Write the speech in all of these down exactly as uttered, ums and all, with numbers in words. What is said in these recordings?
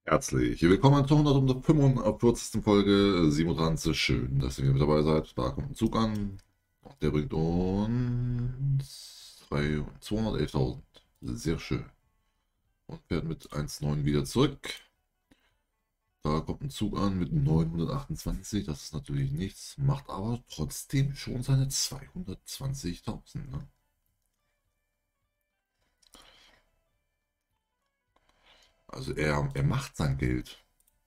Herzlich willkommen zur hundertfünfundvierzigsten. Folge siebenundzwanzig. Schön, dass ihr wieder mit dabei seid. Da kommt ein Zug an. Der bringt uns zweihundertelftausend. Sehr schön. Und fährt mit eins Komma neun wieder zurück. Da kommt ein Zug an mit neunhundertachtundzwanzig. Das ist natürlich nichts, macht aber trotzdem schon seine zweihundertzwanzigtausend. Ne? Also er, er macht sein Geld.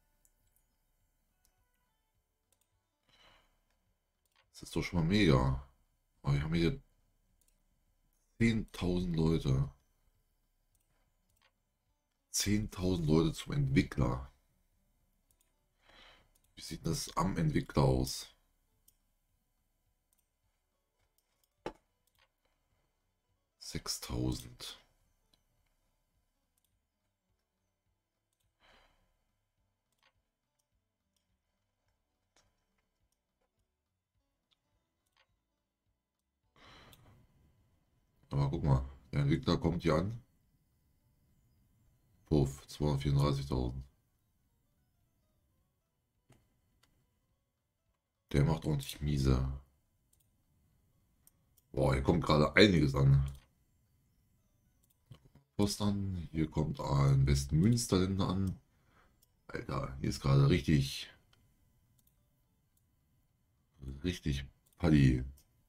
Das ist doch schon mal mega. Aber wir haben hier zehntausend Leute. zehntausend Leute zum Entwickler. Wie sieht das am Entwickler aus? sechstausend. Aber guck mal, der Entwickler kommt hier an. Puff, zweihundertvierunddreißigtausend. Der macht ordentlich miese. Boah, hier kommt gerade einiges an. Post an, hier kommt ein Westmünsterländer an. Alter, hier ist gerade richtig, richtig Paddy.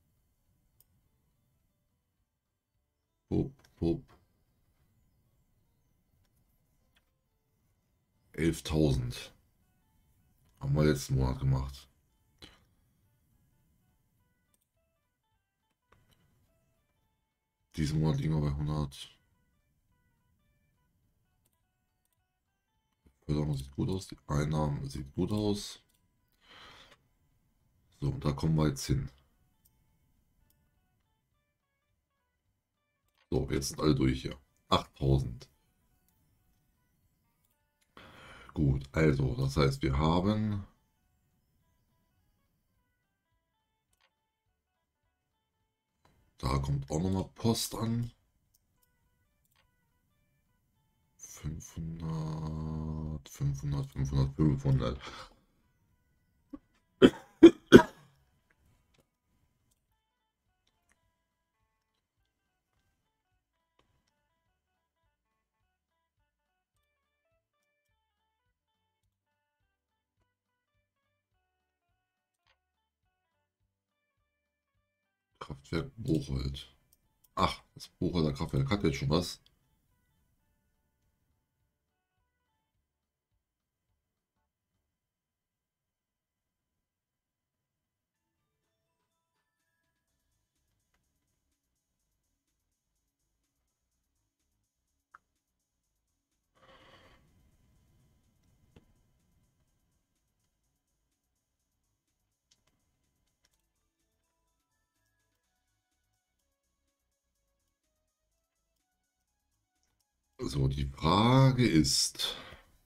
Pup, pup. elftausend. Haben wir letzten Monat gemacht. Diesen Monat liegen wir bei hundert. Förderung sieht gut aus, die Einnahmen sieht gut aus. So, und da kommen wir jetzt hin. So, jetzt sind alle durch hier. achttausend. Gut, also, das heißt, wir haben da kommt auch nochmal Post an. fünfhundert, fünfhundert, fünfhundert, fünfhundert. Kraftwerk Bocholt. Ach, das Bochholder Kraftwerk hat jetzt schon was. So, die Frage ist,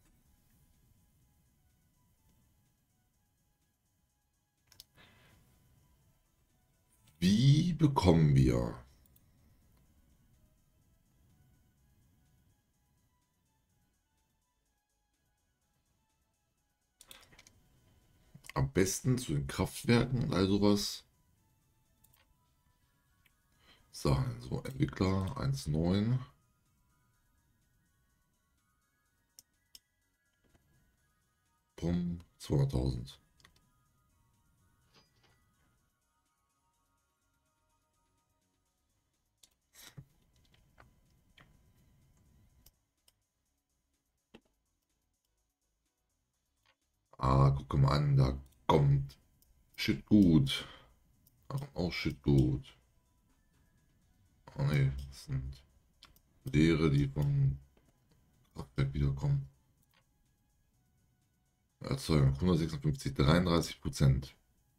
wie bekommen wir am besten zu den Kraftwerken und all sowas Sachen? So, Entwickler eins Komma neun. Bumm, zweihunderttausend. Ah, guck mal an, da kommt Shit gut. Da kommt auch Shit gut. Oh ne, das sind Lehre, die vom Kraftwerk wiederkommen. Erzeugung hundertsechsundfünfzig, dreiunddreißig Prozent.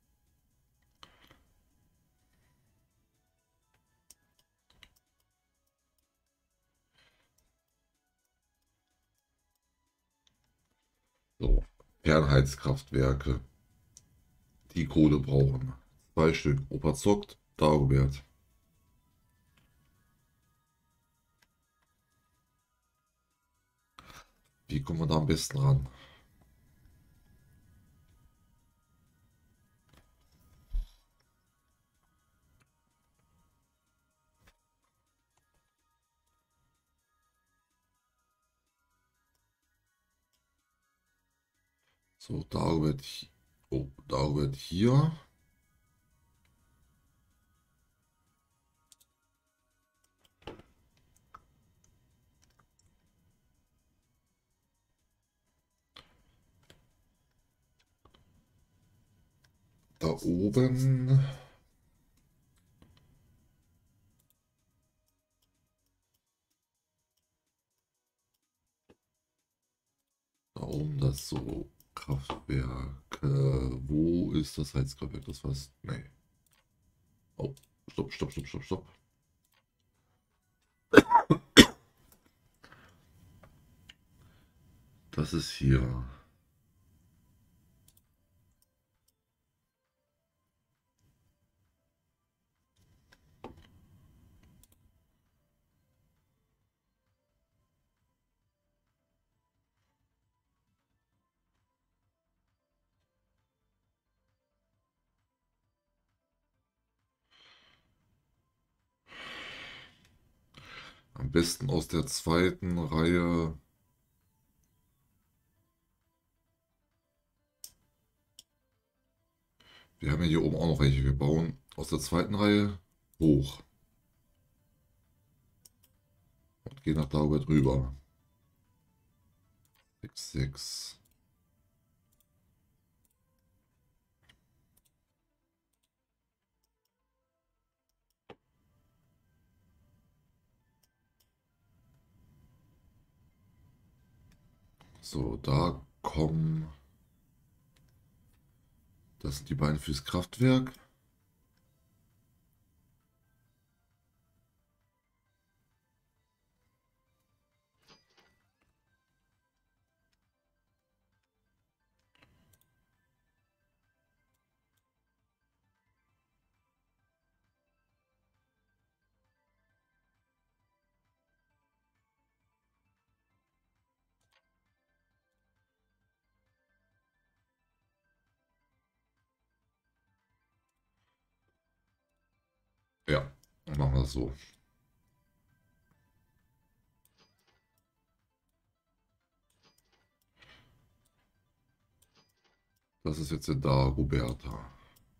So, Fernheitskraftwerke, die Kohle brauchen. Zwei Stück. Opa zockt, Dagobert. Wie kommen wir da am besten ran? So, darüber, hi- oh, darüber hier. Da oben. Da oben das so Kraftwerk. Äh, wo ist das Heizkraftwerk? Das war's. Nee. Oh, stopp, stopp, stopp, stopp, stopp. Das ist hier. Am besten aus der zweiten Reihe. Wir haben ja hier oben auch noch welche. Wir bauen aus der zweiten Reihe hoch und gehen nach darüber drüber. sechs, sechs. So, da kommen. Das sind die beiden fürs Kraftwerk. Ja, dann machen wir das so. Das ist jetzt der Dagoberta.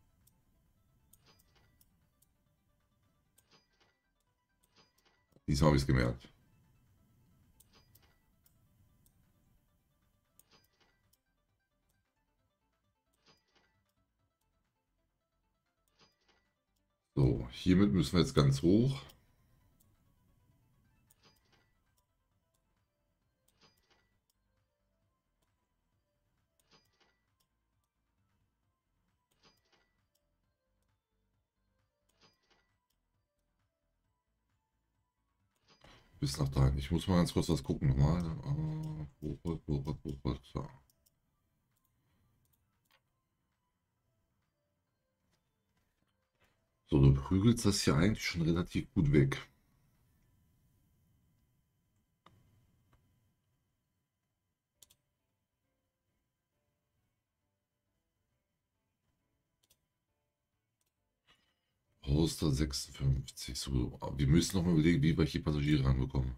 Diesmal habe ich es gemerkt. So, hiermit müssen wir jetzt ganz hoch. Bis nach dahin. Ich muss mal ganz kurz was gucken nochmal. Ah, Hochholz, Hochholz, Hochholz, ja. So, du prügelst das hier eigentlich schon relativ gut weg. Poster sechsundfünfzig. So, aber wir müssen noch mal überlegen, wie wir hier Passagiere ranbekommen.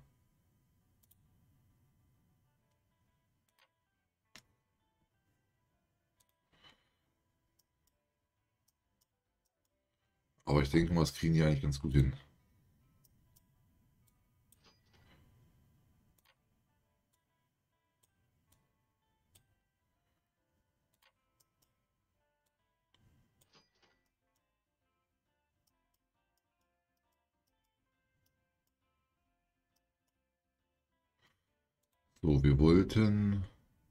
Aber ich denke mal, das kriegen die eigentlich ganz gut hin. So, wir wollten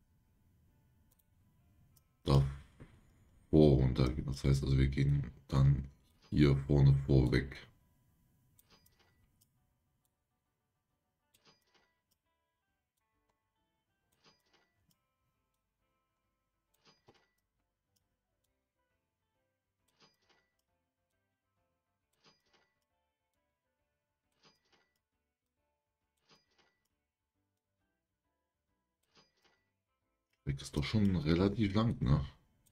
davor runtergehen. Das heißt also, wir gehen dann hier vorne vorweg. Weg ist doch schon relativ lang, ne?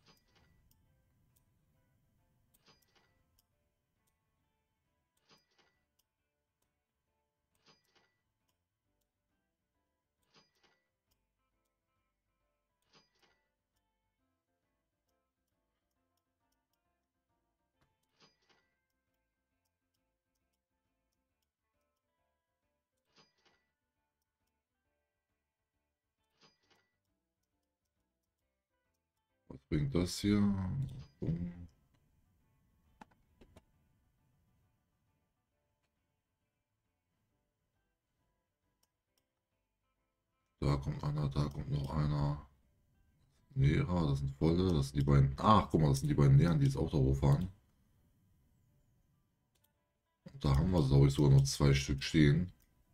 Was bringt das hier? Boom. Da kommt einer, da kommt noch einer. Lehrer, das sind volle, das sind die beiden. Ach, guck mal, das sind die beiden Lehren, die jetzt auch da hochfahren. Und da haben wir, glaube ich, sogar noch zwei Stück stehen.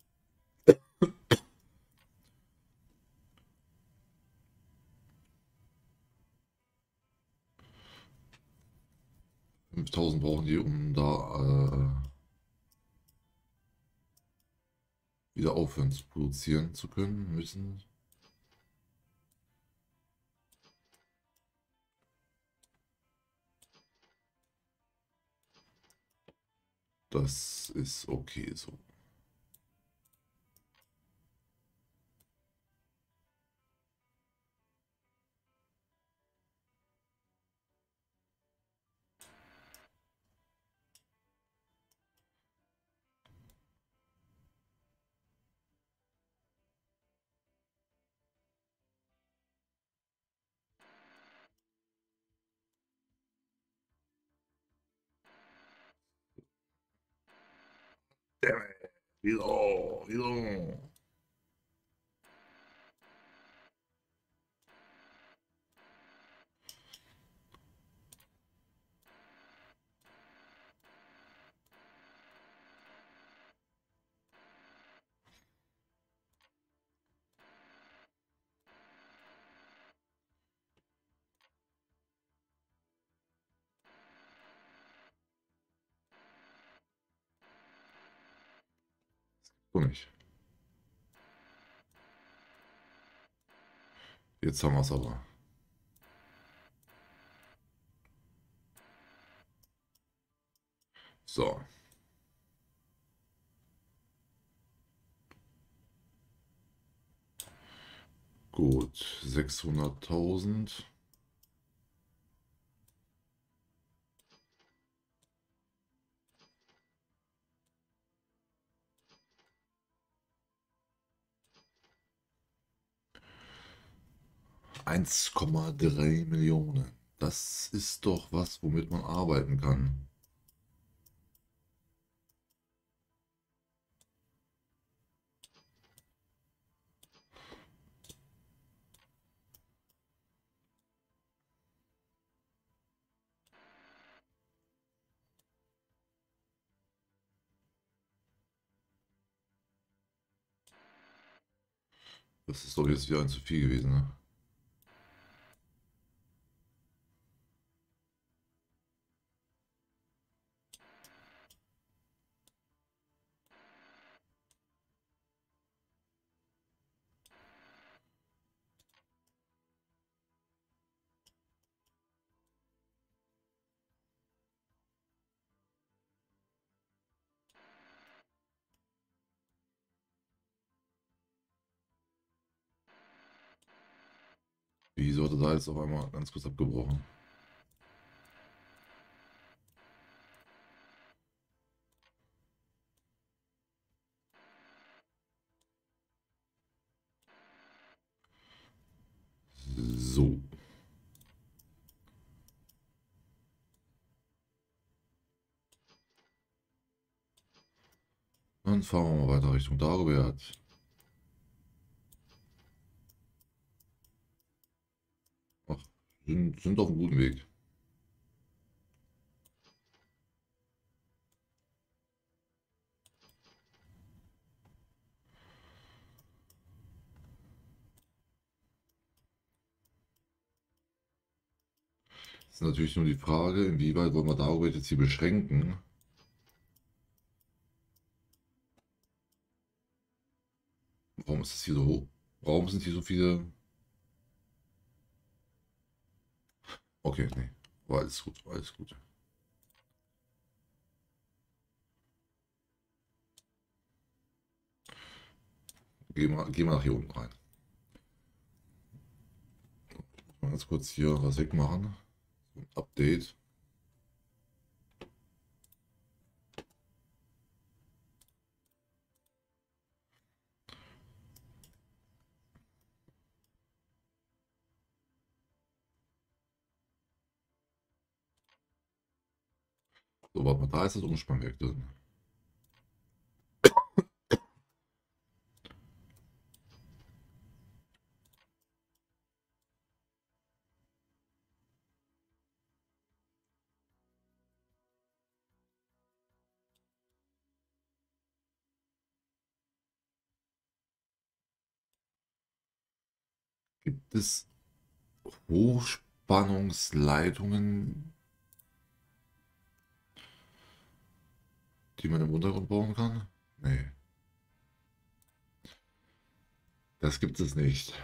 fünftausend brauchen die, um da äh, wieder aufhören zu produzieren zu können, müssen. Das ist okay so. Damn it. Wieso? Wieso? So nicht. Jetzt haben wir es aber. So. Gut. sechshunderttausend. eins Komma drei Millionen. Das ist doch was, womit man arbeiten kann. Das ist doch jetzt wieder ein zu viel gewesen, ne? Wieso hat er da jetzt auf einmal ganz kurz abgebrochen? So. Dann fahren wir mal weiter Richtung Dagobert. Ach, sind, sind auf einem guten Weg. Ist natürlich nur die Frage, inwieweit wollen wir Dagobert jetzt hier beschränken? Warum ist das hier so hoch? Warum sind hier so viele Okay, nee. War alles gut, war alles gut. Gehen wir, gehen wir nach hier unten rein. Mal ganz kurz hier was wegmachen. Ein Update. So, warte mal, da ist das Umspannwerk drin. Gibt es Hochspannungsleitungen, die man im Untergrund bauen kann? Nee, das gibt es nicht.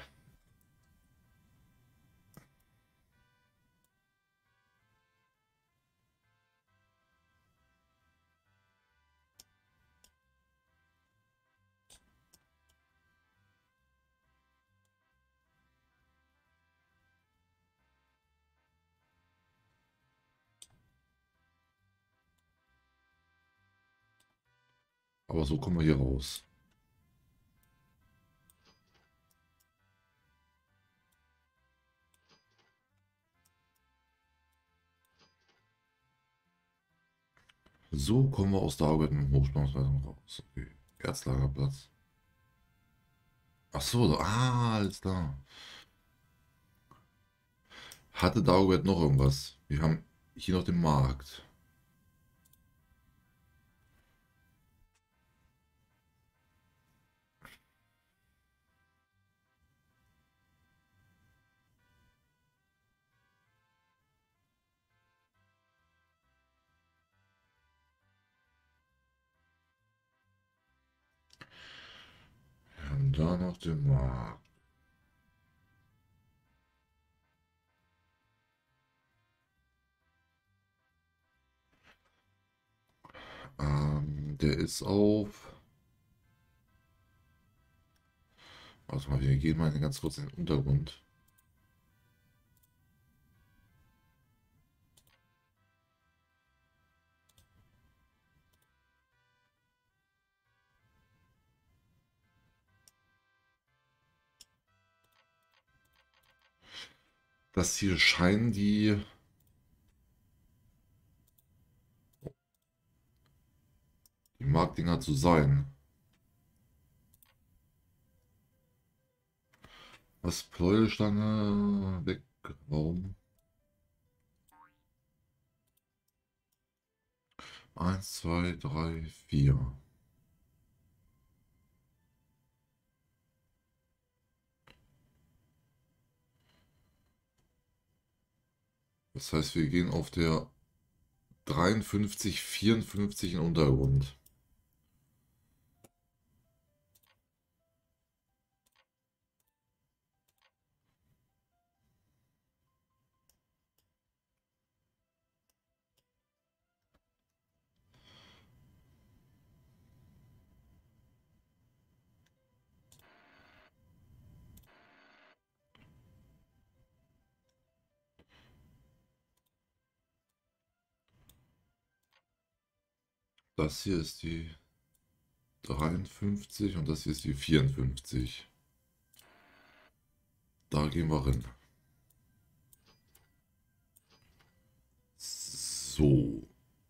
Aber so kommen wir hier raus. So kommen wir aus der Arbeit mit Hochspannungsleitung raus. Okay. Erzlagerplatz. Ach so, so, ah, alles klar. Hatte Dagobert noch irgendwas? Wir haben hier noch den Markt. Wir haben da noch den Markt. Ähm, der ist auf. Warte mal, wir gehen mal ganz kurz in den Untergrund. Das hier scheinen die. Die Marktdinger zu sein. Was? Pleuelstange weg. Warum? Eins, zwei, drei, vier. Das heißt, wir gehen auf der dreiundfünfzig, vierundfünfzig in Untergrund. Das hier ist die dreiundfünfzig und das hier ist die vierundfünfzig. Da gehen wir rein. So.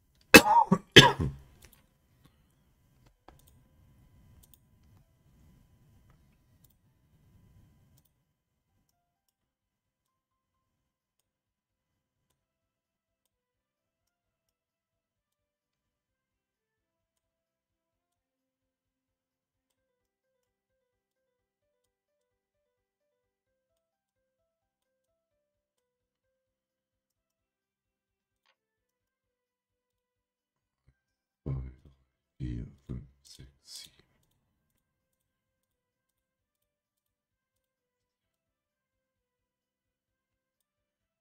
zwei, drei, vier, fünf, sechs, sieben.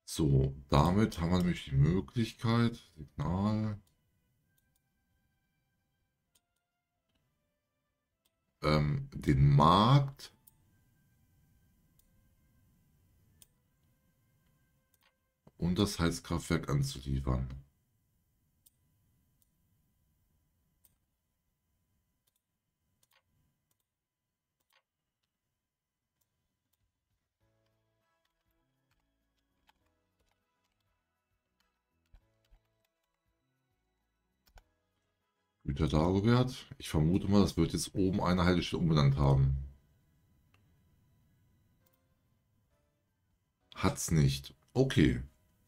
So, damit haben wir nämlich die Möglichkeit, Signal, ähm, den Markt und das Heizkraftwerk anzuliefern. Güter Dagobert. Ich vermute mal, das wird jetzt oben eine Haltestelle umbenannt haben. Hat's nicht. Okay,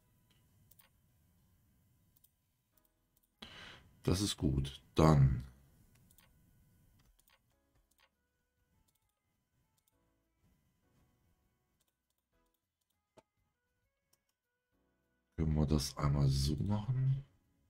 das ist gut. Dann können wir das einmal so machen.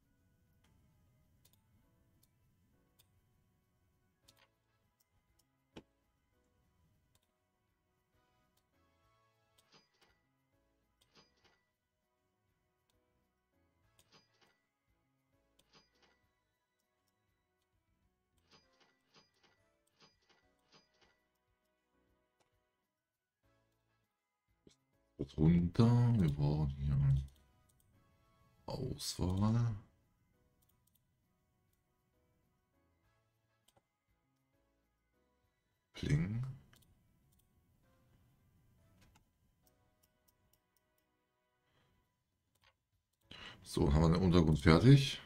Das runter. Wir brauchen hier Auswahl. Pling. So, haben wir den Untergrund fertig.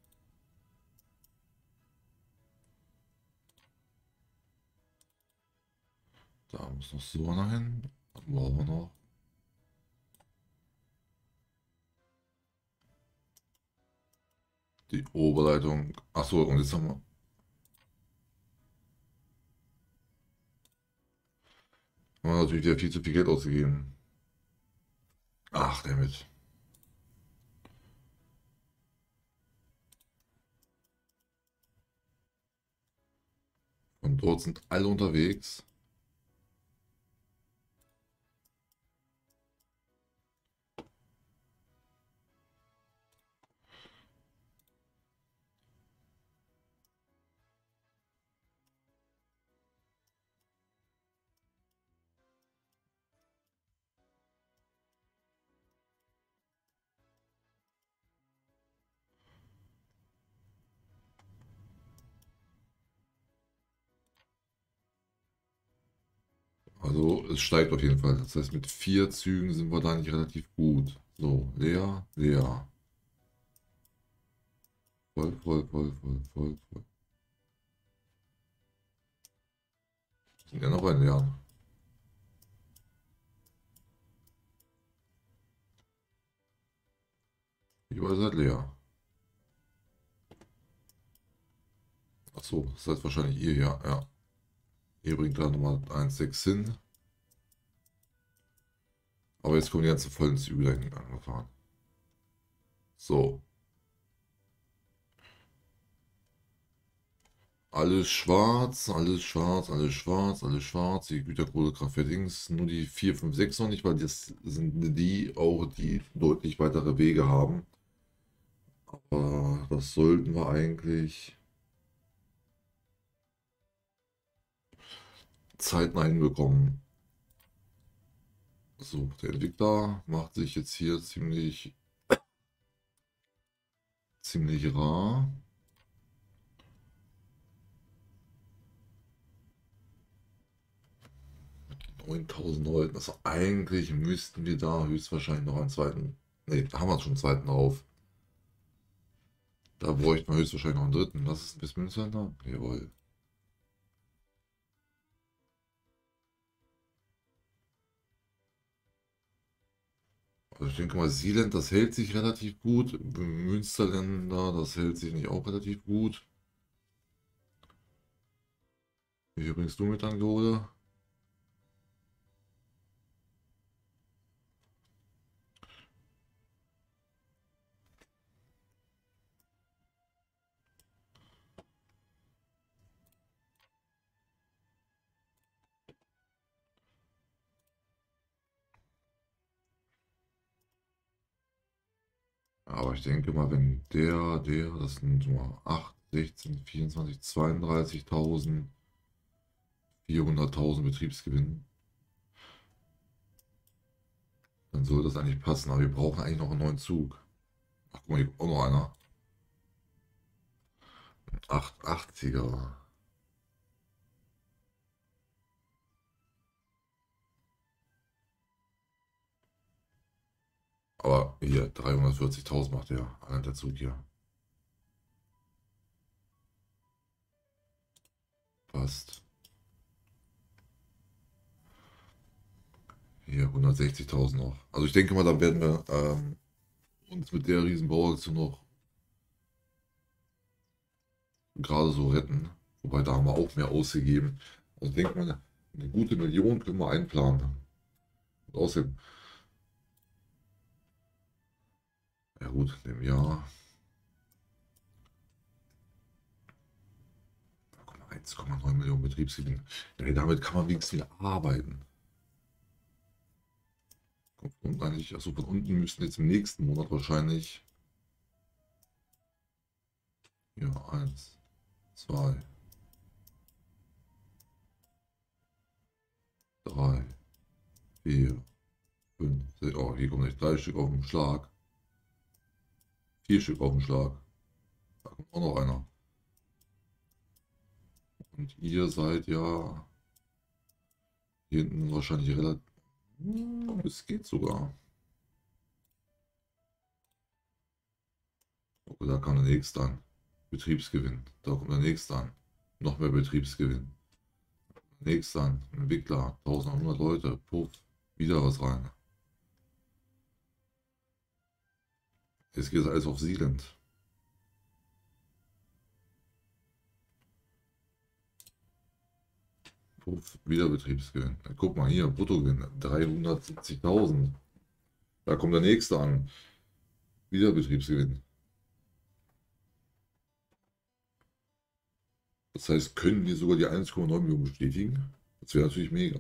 Da muss noch so einer hin. Dann brauchen wir noch. Die Oberleitung. Achso, und jetzt haben wir. Haben wir natürlich wieder viel zu viel Geld ausgegeben. Ach, damit. Und dort sind alle unterwegs. Also es steigt auf jeden Fall. Das heißt, mit vier Zügen sind wir da nicht relativ gut. So, leer, leer. Voll, voll, voll, voll, voll, voll. Sind ja noch ein leer. Überall seid leer. Achso, das heißt wahrscheinlich ihr, ja, ja. Ihr bringt da nochmal eins Komma sechs hin. Aber jetzt kommen die ganzen vollen Züge dahin angefahren. So. Alles schwarz, alles schwarz, alles schwarz, alles schwarz. Die Güterkohlekraftwerke Dings. Nur die vier, fünf, sechs noch nicht, weil das sind die auch, die deutlich weitere Wege haben. Aber das sollten wir eigentlich zeitnah hinbekommen. So, der Entwickler macht sich jetzt hier ziemlich, ziemlich rar. neuntausend Leuten. Also eigentlich müssten wir da höchstwahrscheinlich noch einen zweiten. Ne, da haben wir schon einen zweiten drauf. Da bräuchten wir höchstwahrscheinlich noch einen dritten. Das ist ein bisschen Center. Jawohl. Also ich denke mal, Sealand, das hält sich relativ gut. Münsterländer, das hält sich nicht auch relativ gut. Wie viel bringst du mit an, Gode? ich denke mal, wenn der, der, das sind nur acht, sechzehn, vierundzwanzig, zweiunddreißigtausend, vierhunderttausend Betriebsgewinn, dann soll das eigentlich passen. Aber wir brauchen eigentlich noch einen neuen Zug. Ach, guck mal, hier kommt auch noch einer. achthundertachtziger. Aber hier, dreihundertvierzigtausend macht der, allein der Zug hier. Passt. Hier, hundertsechzigtausend noch. Also ich denke mal, da werden wir ähm, uns mit der Riesenbauaktion noch gerade so retten. Wobei, da haben wir auch mehr ausgegeben. Also ich denke mal, eine gute Million können wir einplanen. Und außerdem, ja gut, in dem Jahr, guck mal, eins Komma neun Millionen Betriebsgewinn. Ja, damit kann man wenigstens wieder arbeiten. Kommt von unten eigentlich, also von unten müssten jetzt im nächsten Monat wahrscheinlich, ja, eins, zwei, drei, vier, fünf, sechs, oh, hier kommen nicht drei Stück auf den Schlag. Vier Stück auf den Schlag. Da kommt auch noch einer. Und ihr seid ja hier hinten wahrscheinlich relativ. Es geht sogar. Okay, da kam der nächste an. Betriebsgewinn. Da kommt der nächste an. Noch mehr Betriebsgewinn. Nächster an. Entwickler. eintausendeinhundert Leute. Puff. Wieder was rein. Jetzt geht es alles auf Sealand. Puff. Wieder Betriebsgewinn. Guck mal hier. Bruttogewinn. dreihundertsiebzigtausend. Da kommt der nächste an. Wieder Betriebsgewinn. Das heißt, können wir sogar die eins Komma neun Millionen bestätigen? Das wäre natürlich mega.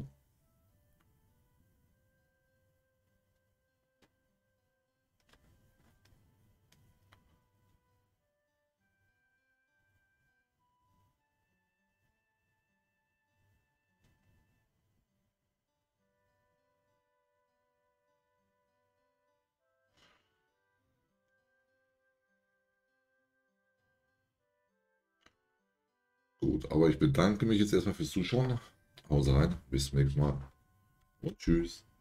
Gut, aber ich bedanke mich jetzt erstmal fürs Zuschauen. Hause rein, bis zum nächsten Mal und tschüss.